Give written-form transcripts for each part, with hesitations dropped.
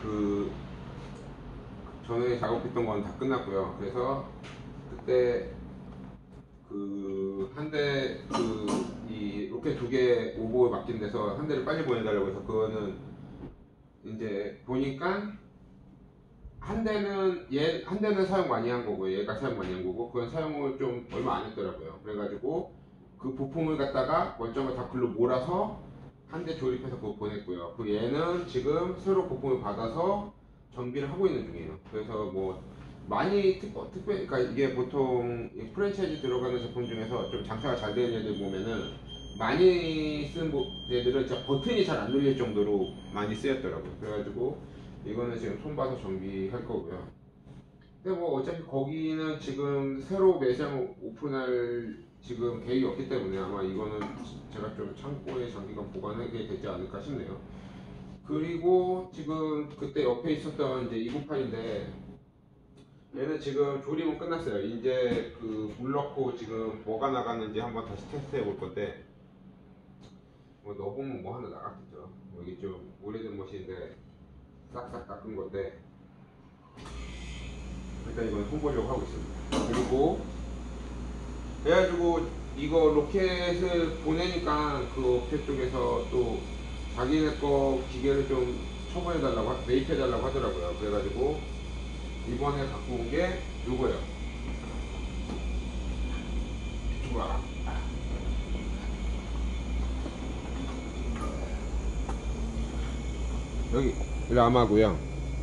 그 전에 작업했던 건 다 끝났고요. 그래서 그때 그 한 대 이 로켓 2개 오버 맡긴 데서 한 대를 빨리 보내달라고 해서 그거는 이제 보니까 한 대는 사용 많이 한 거고 얘가 사용 많이 한 거고 그건 사용을 좀 얼마 안 했더라고요. 그래가지고 그 부품을 갖다가 원점을 다 글로 몰아서 한 대 조립해서 그거 보냈고요. 그 얘는 지금 새로 부품을 받아서 정비를 하고 있는 중이에요. 그래서 뭐 많이 특별 그러니까 이게 보통 프랜차이즈 들어가는 제품 중에서 좀 장사가 잘 되는 애들 보면은 많이 쓴 애들은 진짜 버튼이 잘 안 눌릴 정도로 많이 쓰였더라고요. 그래가지고 이거는 지금 손봐서 정비할 거고요. 근데 뭐 어차피 거기는 지금 새로 매장 오픈할 지금 계획이 없기 때문에 아마 이거는 제가 좀 창고에 장기간 보관하게 되지 않을까 싶네요. 그리고 지금 그때 옆에 있었던 이제 298인데 얘는 지금 조립은 끝났어요. 이제 그 물 넣고 지금 뭐가 나갔는지 한번 다시 테스트해 볼 건데 뭐 넣어보면 뭐 하나 나갔겠죠. 뭐 이게 좀 오래된 못인데 싹싹 닦은 건데 일단 이건 손보려고 하고 있습니다. 그리고 그래가지고 이거 로켓을 보내니까 그 업체 쪽에서 또 자기네 거 기계를 좀 처분해달라고 매입해달라고 하더라고요. 그래가지고 이번에 갖고 온 게 요거예요. 좋아. 여기 라마고요.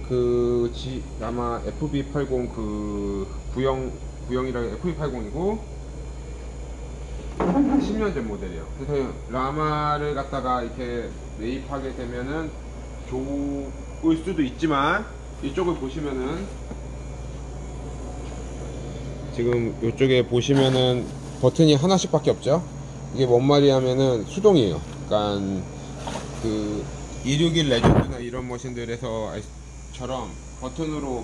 라마 FB80 그 구형이랑 FB80이고 10년 전 모델이에요. 그래서 라마를 갖다가 이렇게 매입하게 되면은 좋을 수도 있지만 이쪽을 보시면은 지금 이쪽에 보시면은 버튼이 하나씩 밖에 없죠. 이게 뭔 말이냐면은 수동이에요. 그러니까 그 261 레전드나 이런 머신들에서처럼 버튼으로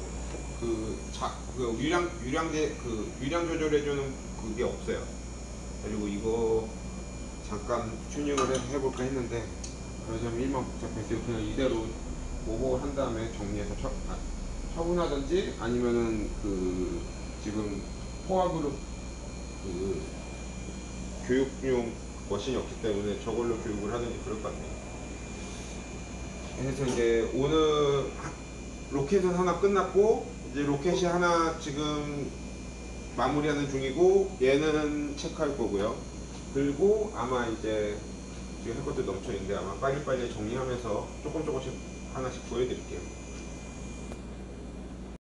유량 조절해주는 그게 없어요. 그리고 이거 잠깐 튜닝을 해볼까 했는데 그러자면 일만 복잡해서 그냥 이대로 오버 한 다음에 정리해서 처분하든지 아니면은 그 지금 포화그룹 그 교육용 머신이 없기 때문에 저걸로 교육을 하든지 그럴 것 같네요. 그래서 이제 오늘 로켓은 하나 끝났고 이제 로켓이 하나 지금 마무리하는 중이고 얘는 체크할 거고요. 그리고 아마 이제 지금 할 것도 넘쳐 있는데 아마 빨리빨리 정리하면서 조금씩 하나씩 보여드릴게요.